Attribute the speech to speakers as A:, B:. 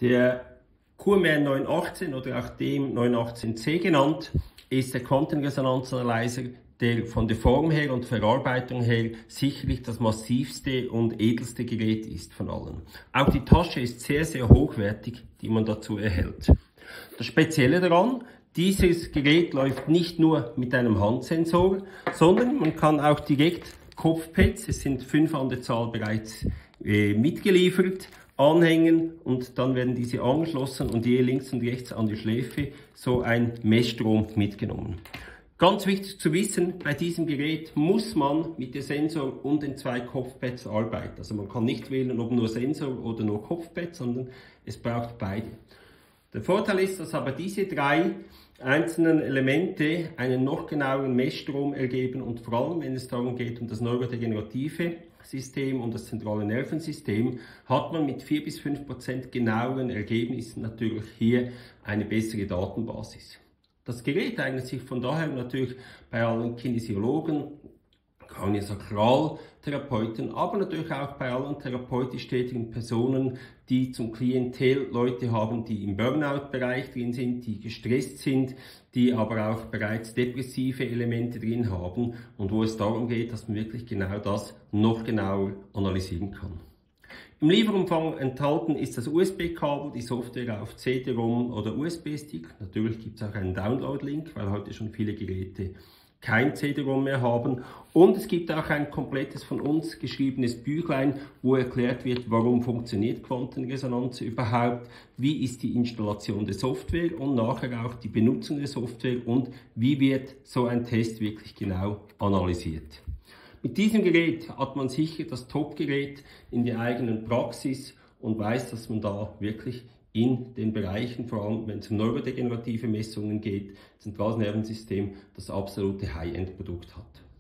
A: Der QMR 918 oder auch DM918C genannt, ist der Quantenresonanzanalyzer, der von der Form her und Verarbeitung her sicherlich das massivste und edelste Gerät ist von allen. Auch die Tasche ist sehr, sehr hochwertig, die man dazu erhält. Das Spezielle daran, dieses Gerät läuft nicht nur mit einem Handsensor, sondern man kann auch direkt Kopfpads, es sind 5 an der Zahl bereits mitgeliefert, anhängen und dann werden diese angeschlossen und je links und rechts an die Schläfe so ein Messstrom mitgenommen. Ganz wichtig zu wissen, bei diesem Gerät muss man mit dem Sensor und den 2 Kopfpads arbeiten. Also man kann nicht wählen, ob nur Sensor oder nur Kopfpad, sondern es braucht beide. Der Vorteil ist, dass aber diese 3 einzelnen Elemente einen noch genaueren Messstrom ergeben und vor allem, wenn es darum geht, um das neurodegenerative System und das zentrale Nervensystem, hat man mit 4 bis 5% genaueren Ergebnissen natürlich hier eine bessere Datenbasis. Das Gerät eignet sich von daher natürlich bei allen Kinesiologen, Kraniosakraltherapeuten, aber natürlich auch bei allen therapeutisch tätigen Personen, die zum Klientel Leute haben, die im Burnout-Bereich drin sind, die gestresst sind, die aber auch bereits depressive Elemente drin haben und wo es darum geht, dass man wirklich genau das noch genauer analysieren kann. Im Lieferumfang enthalten ist das USB-Kabel, die Software auf CD-ROM oder USB-Stick. Natürlich gibt es auch einen Download-Link, weil heute schon viele Geräte kein CD-ROM mehr haben. Und es gibt auch ein komplettes von uns geschriebenes Büchlein, wo erklärt wird, warum funktioniert Quantenresonanz überhaupt, wie ist die Installation der Software und nachher auch die Benutzung der Software und wie wird so ein Test wirklich genau analysiert. Mit diesem Gerät hat man sicher das Top-Gerät in der eigenen Praxis und weiß, dass man da wirklich in den Bereichen, vor allem wenn es um neurodegenerative Messungen geht, zentrales Nervensystem, das absolute High-End-Produkt hat.